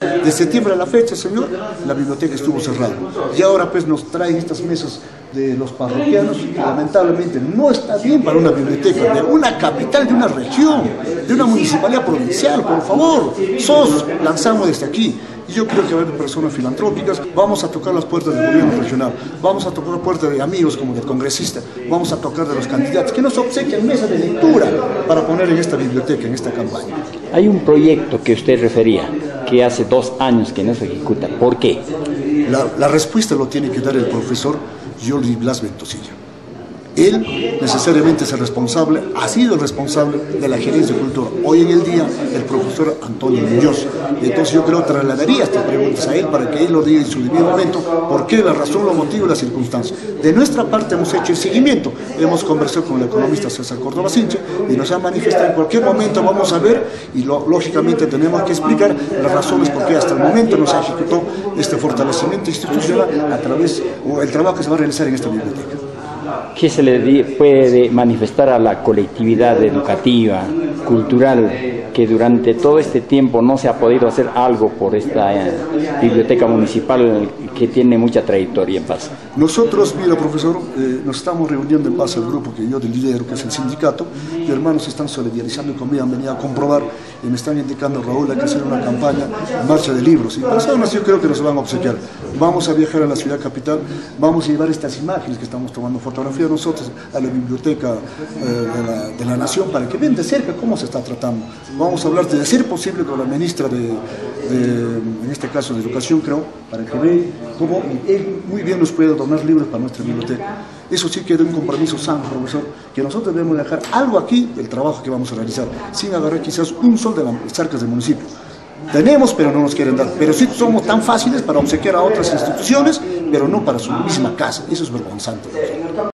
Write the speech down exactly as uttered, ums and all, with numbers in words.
De septiembre a la fecha, señor, la biblioteca estuvo cerrada. Y ahora pues nos traen estas mesas de los parroquianos, que lamentablemente no está bien para una biblioteca de una capital, de una región, de una municipalidad provincial, por favor. S O S lanzamos desde aquí. Y yo creo que va a haber personas filantrópicas, vamos a tocar las puertas del gobierno regional, vamos a tocar las puertas de amigos como del congresista, vamos a tocar de los candidatos, que nos obsequian mesas de lectura para poner en esta biblioteca, en esta campaña. Hay un proyecto que usted refería, que hace dos años que no se ejecuta. ¿Por qué? La, la respuesta lo tiene que dar el profesor Jordi Blas Ventosilla. Él necesariamente es el responsable, ha sido el responsable de la gerencia de cultura. Hoy en el día, el profesor Antonio Muñoz. Entonces yo creo que trasladaría estas preguntas a él para que él lo diga en su debido momento, por qué, la razón, los motivos y las circunstancias. De nuestra parte hemos hecho el seguimiento. Hemos conversado con el economista César Córdoba Sinche y nos ha manifestado en cualquier momento vamos a ver y lo, lógicamente tenemos que explicar las razones por qué hasta el momento no se ejecutó este fortalecimiento institucional a través del trabajo que se va a realizar en esta biblioteca. ¿Qué se le puede manifestar a la colectividad educativa, cultural, que durante todo este tiempo no se ha podido hacer algo por esta eh, biblioteca municipal que tiene mucha trayectoria en Paz? Nosotros, mira profesor, eh, nos estamos reuniendo en Paz, el grupo que yo lidero, que es el sindicato, y hermanos se están solidarizando conmigo, han venido a comprobar y me están indicando, Raúl, hay que hacer una campaña, marcha de libros, y personas yo creo que nos van a obsequiar. Vamos a viajar a la ciudad capital, vamos a llevar estas imágenes que estamos tomando fotografía nosotros a la biblioteca eh, de, la, de la Nación para que vean de cerca cómo se está tratando. Vamos a hablar de ser posible con la ministra de, de, en este caso de Educación, creo, para que vean cómo él muy bien nos puede donar libros para nuestra biblioteca. Eso sí que es un compromiso sano, profesor, que nosotros debemos dejar algo aquí del trabajo que vamos a realizar, sin agarrar quizás un sol de las arcas del municipio. Tenemos, pero no nos quieren dar. Pero sí somos tan fáciles para obsequiar a otras instituciones, pero no para su misma casa. Eso es vergonzante, profesor.